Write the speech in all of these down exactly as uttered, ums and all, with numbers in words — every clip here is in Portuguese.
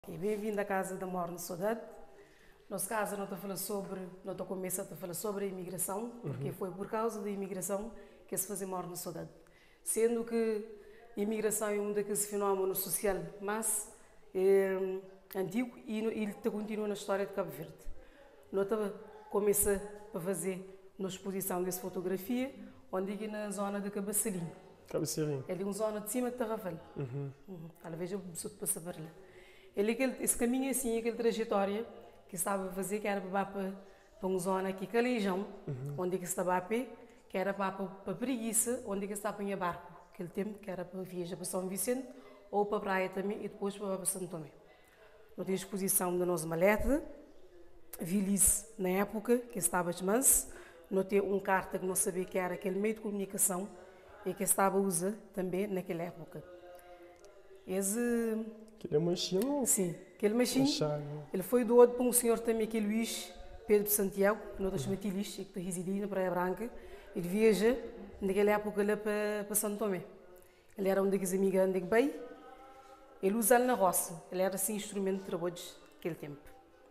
Bem-vindo à Casa da Morna Saudade. Nossa casa não está falando sobre, não está começando a falar sobre a imigração, porque uhum. foi por causa da imigração que se faz Morna Saudade. Sendo que a imigração é um daqueles fenómenos social mais é, antigo e ele continua na história de Cabo Verde. Nós começa a fazer uma exposição dessa fotografia, onde é na zona de Cabacelinho. Cabacelinho. É uma zona de cima de Tarrafal. Uhum. Uhum. Talvez eu preciso passar por lá. Ele, aquele, esse caminho assim, aquela trajetória que estava a fazer, que era para, para, para uma zona aqui, Calejão, uhum. onde é que estava a pé, que era para, para, para Preguiça, onde é que estava em barco, aquele tempo, que era para viajar para São Vicente, ou para a praia também, e depois para, para Santo Tomé. Não tinha exposição da nossa maleta, Vilice, na época, que estava de manso, não tinha um carta que não sabia que era aquele meio de comunicação, e que estava a usar também naquela época. Esse... Aquele machinho? Sim, aquele machinho. Ele foi doado para um senhor também, que é Luís Pedro Santiago, que nós chamamos de Tilis, que residia na Praia Branca. Ele viaja, naquela época, lá para, para Santo Tomé. Ele era um daqueles imigrantes que veio. Ele usava na roça. Ele era, assim, instrumento de trabalho naquele tempo.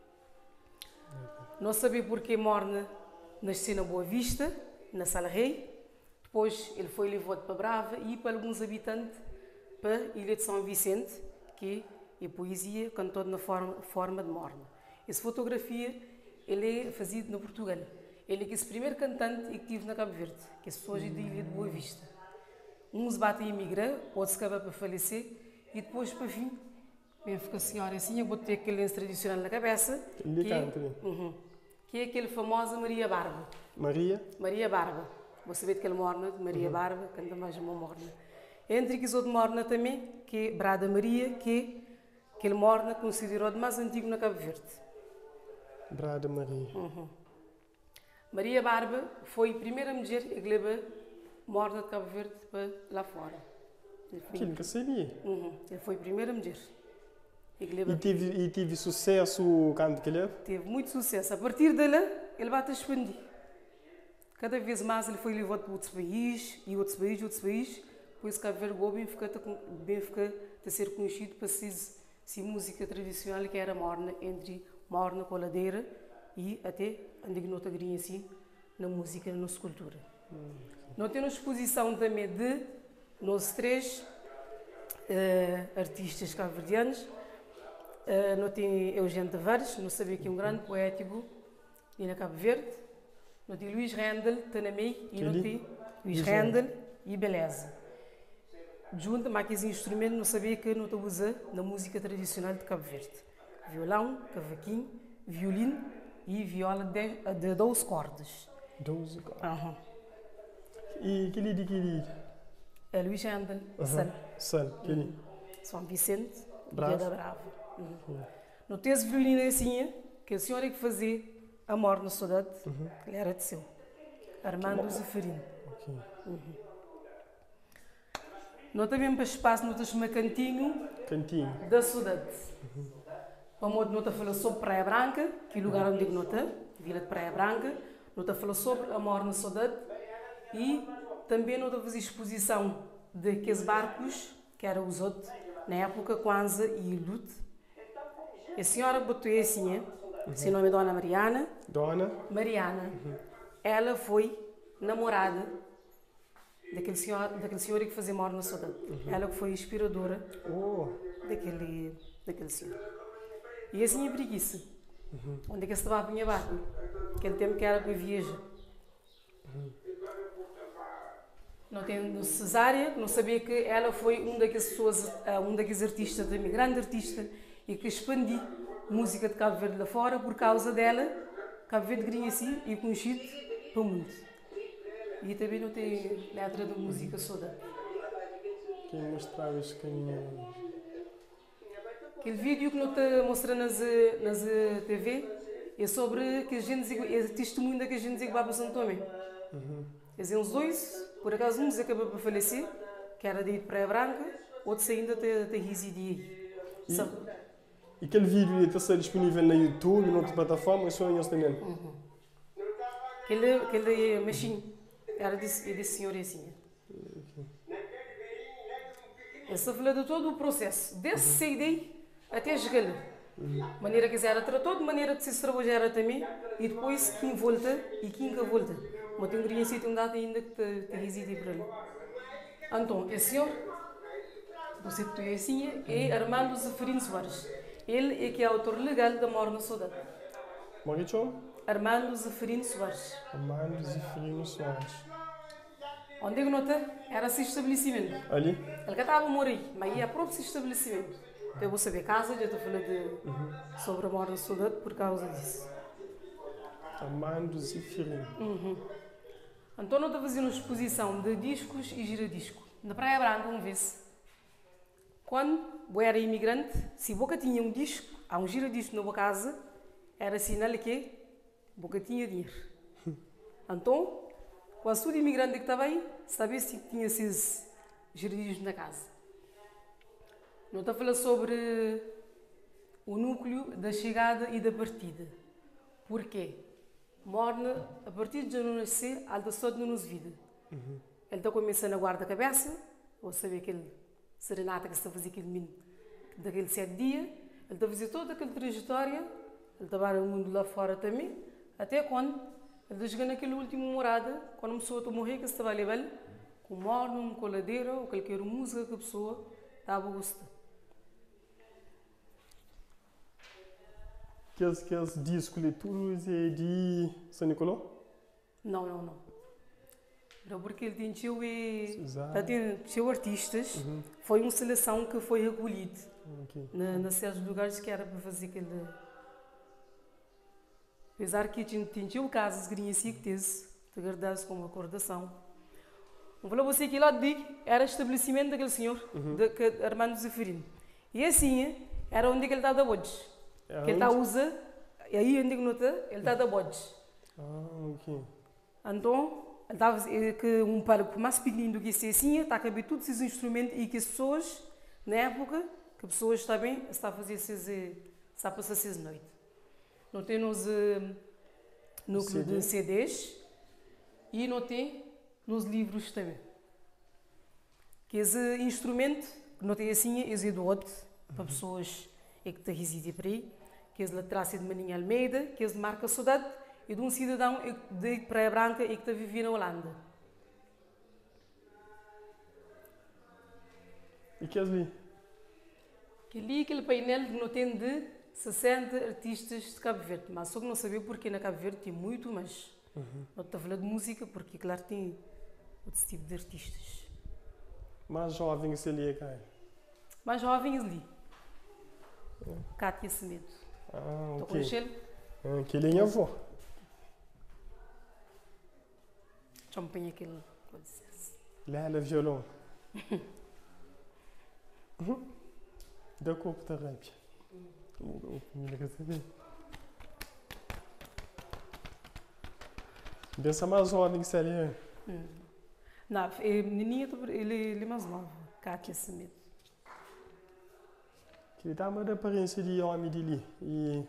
Não sabia porque Morna nasceu na Boa Vista, na Sala Rei. Depois ele foi levado para Brava e para alguns habitantes para a Ilha de São Vicente, que é poesia cantada na forma, forma de Morna. Essa fotografia ele é fazida no Portugal. Ele é esse primeiro cantante que tive na Cabo Verde, que é hoje da Ilha de Boa Vista. Uns batem a emigrar, outros acabam para falecer, e depois, para fim, bem, fica a senhora assim, eu vou ter aquele lenço tradicional na cabeça, que é, uhum, que é aquele famosa Maria Barba. Maria? Maria Barba. Vou saber de que ele Morna, de Maria uhum. Barba, canta mais uma Morna. Entre que de Morna também, que é Brada Maria, que é aquele Morna considerado mais antigo na Cabo Verde. Brada Maria. Uhum. Maria Barba foi a primeira mulher que levou Morna de Cabo Verde para lá fora. Que nunca sabia. Uhum. Ele foi a primeira mulher. E, e, teve, e teve sucesso o canto que ele teve muito sucesso. A partir dela, ele vai te expandir. Cada vez mais ele foi levado para outros países, e outros países, outros países. Por isso que Cabo Verde bem fica, bem fica a ser conhecido para ser, ser música tradicional, que era Morna, entre Morna, Coladeira e até Andignota Grinha, assim, na música, na nossa cultura. Hum. Nós temos exposição também de nós três uh, artistas cabo-verdianos. Uh, nós temos Eugênio Tavares, não sabia que é um grande poético e na Cabo Verde. Nós temos Luís Rendel, Tanamei, e nós temos Luís Rendel e Beleza. Junto, mas aqueles instrumentos não sabia que não usa na música tradicional de Cabo Verde. Violão, cavaquinho, violino e viola de, de doze cordas. doze cordas. Uhum. E que lhe que lhe? É Luís Rendel, uhum. Sal. Sal, que lhe? Uhum. São Vicente, Bravo. Via da Brava. Uhum. Uhum. No tese violino assim, que a senhora que fazia a Morna Saudade, uhum. ele era de seu. Armando Zeferino. Okay. Uhum. Nós também para espaço, nós chamamos Cantinho, Cantinho da Saudade. Uhum. Como nós falamos sobre Praia Branca, que é o lugar onde nós estamos, Vila de Praia Branca. Nós falamos sobre a Morna Saudade e também nós fazemos exposição daqueles barcos que eram usados na época, Kwanza e Lute. A senhora botou assim, uhum. seu nome é Dona Mariana. Dona Mariana. Uhum. Ela foi namorada daquele senhor, daquele senhor que fazia Morna Saudade. Uhum. Ela que foi inspiradora oh. daquele, daquele senhor. E assim é preguiça. Uhum. Onde é que estava a minha barca? Aquele tempo que era para viajar. Uhum. Não tem Cesária, não sabia que ela foi um daqueles pessoas, um daqueles artistas, também grande artista, e que expandiu música de Cabo Verde lá fora. Por causa dela, Cabo Verde grinha assim e conhecido para o mundo. E também não tem letra de música Saudade. Quem mostrava esse caminho? Aquele vídeo que não está mostrando nas, nas T V é sobre que a gente é testemunho da que a gente vai para Santo Tomé. Uhum. Quer uns dois, por acaso uns acabou para falecer, que era de ir para a Branca, outros ainda te residia aí. E aquele vídeo está ser disponível na YouTube, em outra plataforma, é só em também? Uhum. Aquele, aquele machinho era desse, desse senhor assim. Okay. Ele está falando de todo o processo, desde uhum. sair daí até chegar lá. De maneira que era tratou, de maneira que se trabalhar também, e depois quem volta e quem que volta. Mas tem um grande sítio onde ainda que te, te reside para ali. Então, esse senhor, você que tu é assim, é Armando Zeferino Soares. Ele é que é autor legal da Morte na Saudade. Moricho? Armando Zeferino Soares. Armando Zeferino Soares. Onde é que nota? Era esse estabelecimento. Ali? Ele que estava a morar, mas é próprio esse estabelecimento. Então eu vou saber casa, já estou a falar de, uhum. sobre a Morte na Saudade por causa disso. Armando Zeferino. Uhum. Então nós estamos a fazer uma exposição de discos e giradisco. Na Praia Branca, uma vez. Quando eu era imigrante, se boca tinha um disco, há um giradisco na boa casa, era sinal que boca tinha dinheiro. Então, quando sou de imigrante que estava aí, sabia se tinha esses giradiscos na casa. Nós estamos a falar sobre o núcleo da chegada e da partida. Porquê? Morna, a partir de não nascer, alta só de não nos vida. Uhum. Ele está começando a guarda-cabeça, ou saber aquele serenata que se está a fazer aquele menino daquele sete dias, ele está a fazer toda aquela trajetória, ele está a no mundo lá fora também, até quando ele está chegando naquela última morada, quando uma pessoa está a morrer, que se estava a levar com morno, um coladeira, ou qualquer música que a pessoa estava a gostar. Que esse, que esse disco de todos é de São Nicolau? Não, não, não. Não, porque ele tem tio e tem tio artistas. Uhum. Foi uma seleção que foi recolhida okay. na, na certos lugares que era para fazer aquele. Apesar que tinha tio casos que tinha sido que teve, te guardasse como recordação. Vou falar você que lá de era estabelecimento daquele senhor, uhum. de, que, Armando Zeferino. E assim era onde ele estava hoje. É que ele está usa, e aí onde ele nota, ele está da bodes. Ah, ok. Então, ele estava que um palco mais pequenino do que esse assim, está a caber todos esses instrumentos e que as pessoas, na época, que as pessoas também estão a fazer esses, está a passar essas noites. Não tem nos uh, núcleo de C Ds e não tem nos livros também. Que esse instrumento, que não tem assim, é esse do outro, para pessoas que estão a residir por aí. Que é de Trácia de Maninha Almeida, que é de Marca Saudade, e de um cidadão de Praia Branca e que está a viver na Holanda. E que é ali? Que ali aquele painel que não tem de sessenta artistas de Cabo Verde, mas só que não sabia porque na Cabo Verde tem muito, mas uhum. não estou a falar de música, porque claro tem outro tipo de artistas. Mais jovens ali é quem? Mais jovens ali. É. Cátia Semedo. Ah, estou ok. com ele. Ah, que ele é avó. Deixa-me pôr aquele com licença. Lela violão. uhum. Da corpo da rápia. Pensa mais jovem que se ali é. Hum. Não, é menininha, ele, ele é mais novo. Cátia Semedo. Que ele dá uma aparência de homem dele. E...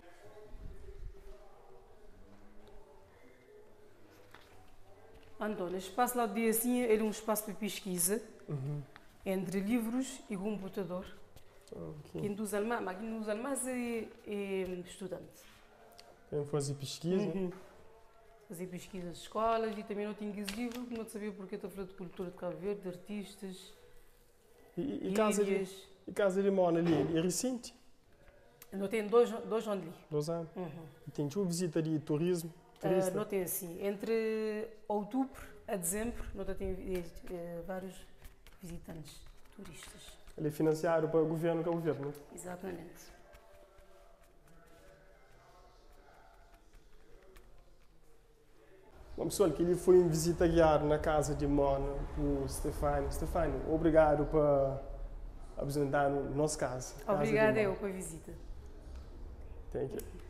Então, o espaço lá de assim, ele é um espaço de pesquisa uhum. entre livros e computador. Okay. Quem usa mais, mas quem usa mais é, é estudante. Quem fazer pesquisa? Uhum. Fazer pesquisa nas escolas e também não tinha esse livro, não sabia porque estou a falar de cultura de Cabo Verde, de artistas. E, e casa de, e casa de mora ali, é recente? Não tem dois, dois anos ali. Dois anos? Uhum. E tem uma visita de turismo? Uh, não tem assim. Entre outubro a dezembro, não tem uh, vários visitantes turistas. Ele é financiado para o governo, que é o governo? Exatamente. Bom, pessoal, que ele foi em visita guiada na casa de Mona, o Stefano. Stefano, obrigado por apresentar no nosso caso. Obrigada eu pela visita. Thank you.